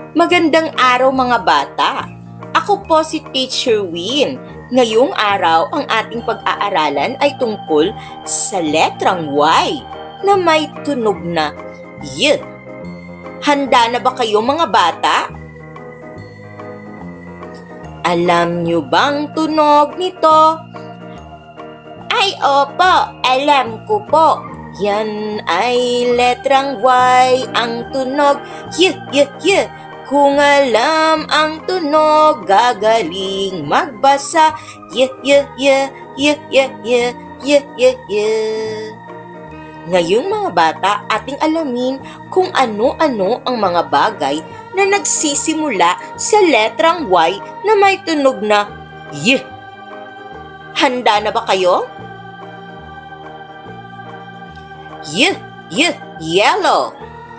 Magandang araw mga bata! Ako po si Teacher Win. Ngayong araw ang ating pag-aaralan ay tungkol sa letrang Y na may tunog na Y. Handa na ba kayo mga bata? Alam niyo bang tunog nito? Ay opo, alam ko po. Yan ay letrang Y ang tunog. Y, Y, Y. Kung alam ang tunog, gagaling magbasa. Y, Y, Y, Y, Y, Y, Y, Y, Y. Ngayon mga bata, ating alamin kung ano-ano ang mga bagay na nagsisimula sa letrang Y na may tunog na Y. Handa na ba kayo? Y, Y, yellow.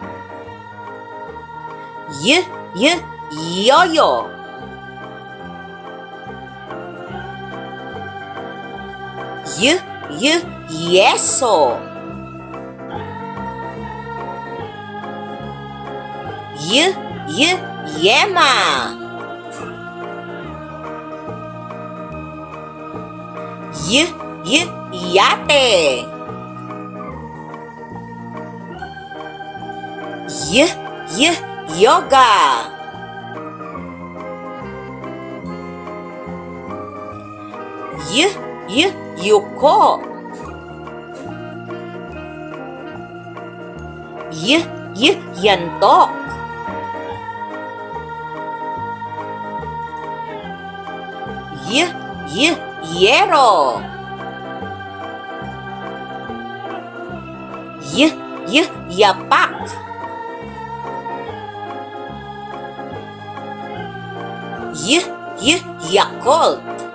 Y, Y, yoyo. Y, Y, yeso. Y, Y, yema. Y, Y, yate. Y, Y, yoga. Y, Y, yuko. Y, Y, yantok. Y, Y, yero. Y, Y, yapak. Y, Y, Yakult.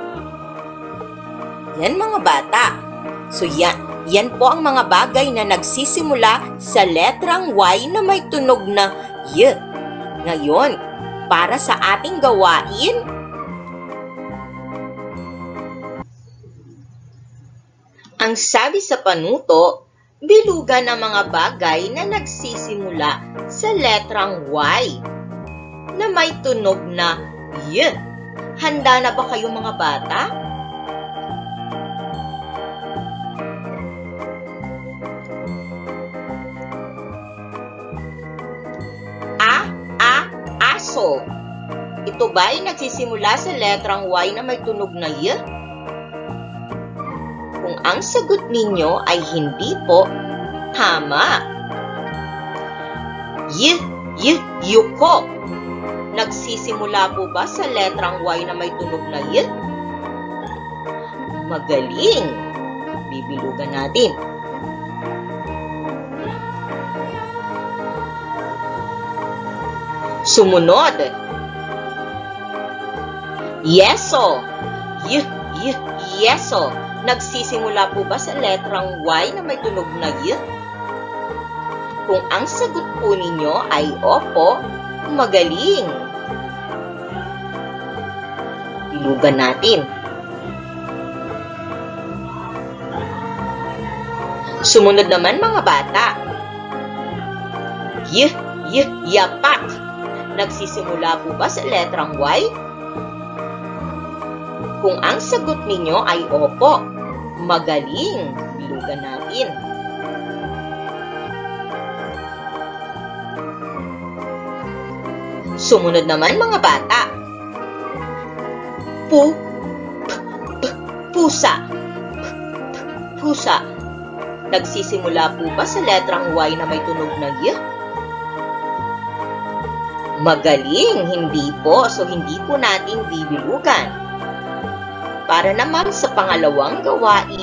Yan mga bata. So yan po ang mga bagay na nagsisimula sa letrang Y na may tunog na Y. Ngayon, para sa ating gawain, ang sabi sa panuto, bilugan ang mga bagay na nagsisimula sa letrang Y na may tunog na Y. Handa na ba kayo mga bata? Aso. Ito ba ay nagsisimula sa letrang Y na may tunog na Y? Kung ang sagot ninyo ay hindi po, tama. Y, Y, yuko. Nagsisimula po ba sa letrang Y na may tunog na Y? Magaling! Bibilugan natin. Sumunod. Yeso. Y, Y, yeso. Nagsisimula po ba sa letrang Y na may tunog na Y? Kung ang sagot po ninyo ay opo, magaling! Bilugan natin. Sumunod naman mga bata. Y, Y, yapak. Nagsisimula po ba sa letrang Y? Kung ang sagot ninyo ay opo, magaling! Bilugan natin. Sumunod naman mga bata. Pusa. Pusa. Nagsisimula po ba sa letrang Y na may tunog na Y? Magaling! Hindi po. So, hindi po natin bibilugan. Para naman sa pangalawang gawain,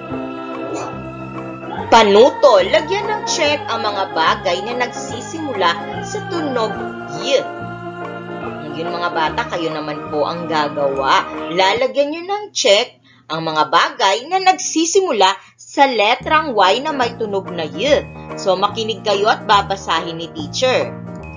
panuto, lagyan ng check ang mga bagay na nagsisimula sa tunog Y. Ngayon mga bata, kayo naman po ang gagawa. Lalagyan nyo ng check ang mga bagay na nagsisimula sa letrang Y na may tunog na Y. So, makinig kayo at babasahin ni teacher.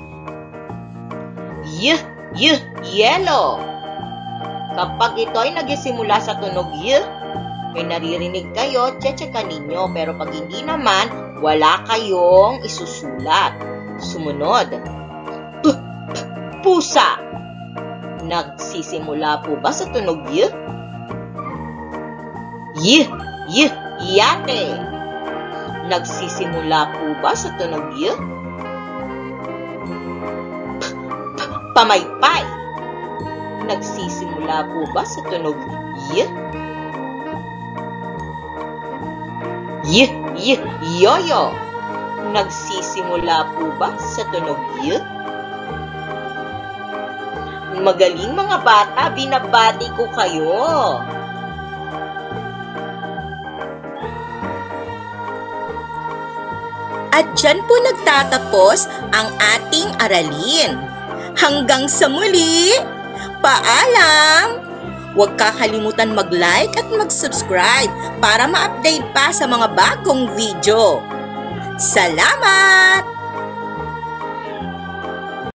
Y, Y, yellow. Kapag ito ay nagsisimula sa tunog Y, may naririnig kayo, tsetsekan ninyo. Pero pag hindi naman, wala kayong isusulat. Sumunod. Pusa. Nagsisimula po ba sa tunog Y? Y, Y, yate. Nagsisimula po ba sa tunog Y? Pamaypay. Nagsisimula po ba sa tunog Y? Y, Y, yoyo. Nagsisimula po ba sa tunog Y? Magaling mga bata, binabati ko kayo. At dyan po nagtatapos ang ating aralin. Hanggang sa muli, paalam! Huwag kakalimutan mag-like at mag-subscribe para ma-update pa sa mga bagong video. Salamat!